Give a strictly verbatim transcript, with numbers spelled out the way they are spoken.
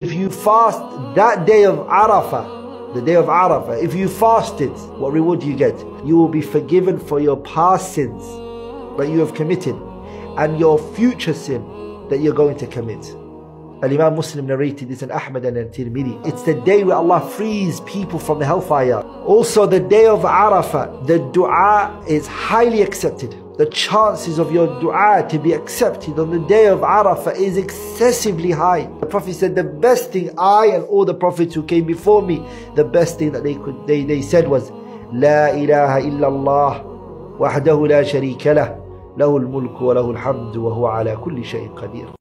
If you fast that day of Arafah, the day of Arafah, if you fasted, what reward do you get? You will be forgiven for your past sins that you have committed and your future sin that you're going to commit. Al-Imam Muslim narrated this in Ahmad and Tirmidhi. It's the day where Allah frees people from the hellfire. Also the day of Arafah, the dua is highly accepted. The chances of your dua to be accepted on the day of Arafah is excessively high. The Prophet said the best thing, I and all the Prophets who came before me, the best thing that they could they, they said was La ilaha illallah wahdahu la sharika lah, lahu al-mulku wa lahu al-hamdu wa huwa ala kulli shay'in qadir.